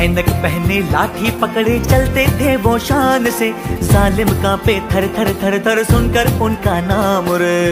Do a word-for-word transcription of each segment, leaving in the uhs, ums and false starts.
ऐनक पहने लाठी पकड़े चलते थे वो शान से, सालिम कांपे थर थर थर थर सुनकर उनका नाम रे।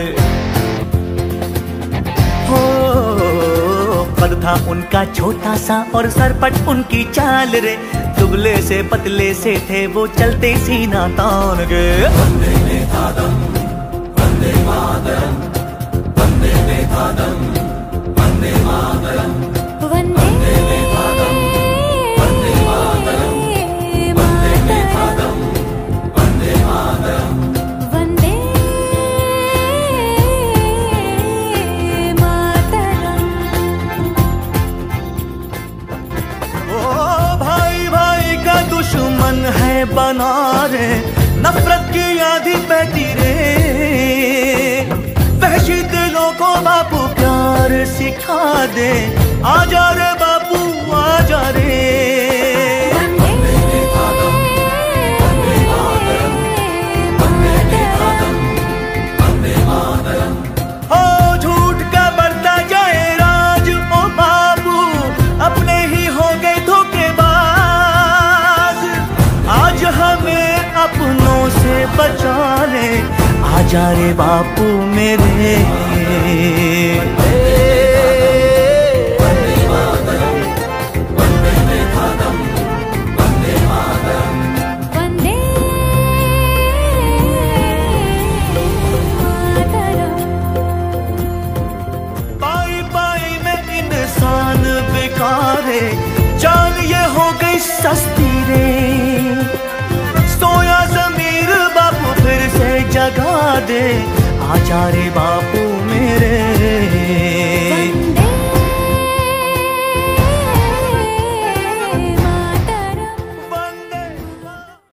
हो कद था उनका छोटा सा और सरपट उनकी चाल रे, दुबले से पतले से थे वो चलते सीना तान गे। वंदे मातरम वंदे मातरम वंदे मातरम वंदे मातरम वंदे मातरम वंदे मातरम वंदे मातरम वंदे मातरम वंदे मातरम। ओ भाई भाई का दुश्मन है बना रे, नफरत की आंधी बहती रे, वहशी दिलों को बापू प्यार सिखा दे, आजा रे बापू आजा रे। वंदे मातरम वंदे मातरम वंदे मातरम वंदे मातरम। हो झूठ का बढ़ता जाए राज ओ बाबू, अपने ही हो गए धोखेबाज, आज हमें अपनों से बचा ले, आजा रे बापू मेरे। वंदे मातरम वंदे मातरम वंदे मातरम वंदे मातरम। पाई पाई में इंसान बेकारे, जान ये हो गई सस्ती रे, सोया ज़मीर बापू फिर से जगा दे, आजा रे बापू